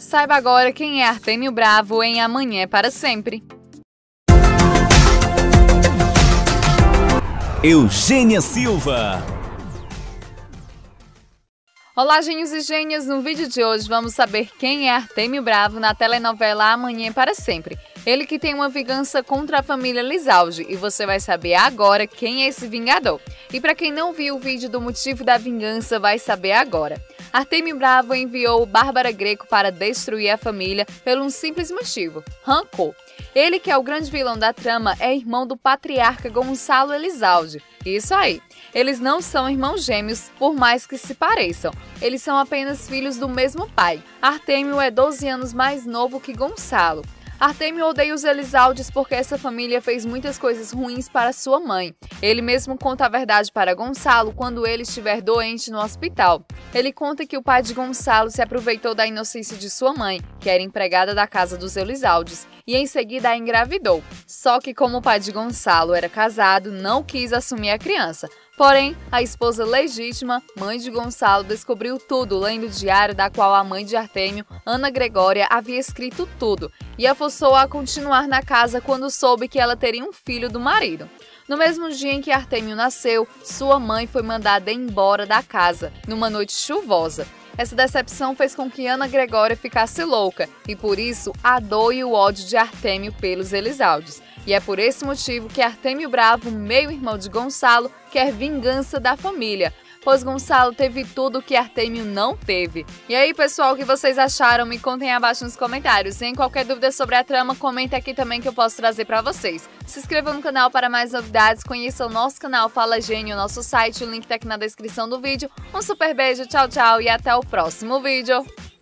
Saiba agora quem é Artêmio Bravo em Amanhã é para Sempre. Eugênia Silva. Olá, gênios e gênias! No vídeo de hoje vamos saber quem é Artêmio Bravo na telenovela Amanhã é para Sempre. Ele que tem uma vingança contra a família Lizaldi e você vai saber agora quem é esse vingador. E para quem não viu o vídeo do motivo da vingança, vai saber agora. Artêmio Bravo enviou Bárbara Greco para destruir a família por um simples motivo: rancor. Ele, que é o grande vilão da trama, é irmão do patriarca Gonçalo Elizalde. Isso aí. Eles não são irmãos gêmeos, por mais que se pareçam. Eles são apenas filhos do mesmo pai. Artêmio é 12 anos mais novo que Gonçalo. Artêmio odeia os Elizaldes porque essa família fez muitas coisas ruins para sua mãe. Ele mesmo conta a verdade para Gonçalo quando ele estiver doente no hospital. Ele conta que o pai de Gonçalo se aproveitou da inocência de sua mãe, que era empregada da casa dos Elizaldes, e em seguida a engravidou. Só que como o pai de Gonçalo era casado, não quis assumir a criança. Porém, a esposa legítima, mãe de Gonçalo, descobriu tudo lendo o diário da qual a mãe de Artêmio, Ana Gregória, havia escrito tudo e a forçou a continuar na casa quando soube que ela teria um filho do marido. No mesmo dia em que Artêmio nasceu, sua mãe foi mandada embora da casa, numa noite chuvosa. Essa decepção fez com que Ana Gregória ficasse louca e, por isso, a dor e o ódio de Artêmio pelos Elizaldes. E é por esse motivo que Artêmio Bravo, meio-irmão de Gonçalo, quer vingança da família, pois Gonçalo teve tudo que Artêmio não teve. E aí, pessoal, o que vocês acharam? Me contem abaixo nos comentários. E em qualquer dúvida sobre a trama, comenta aqui também que eu posso trazer para vocês. Se inscreva no canal para mais novidades, conheça o nosso canal Fala Gênio, nosso site, o link tá aqui na descrição do vídeo. Um super beijo, tchau, tchau e até o próximo vídeo!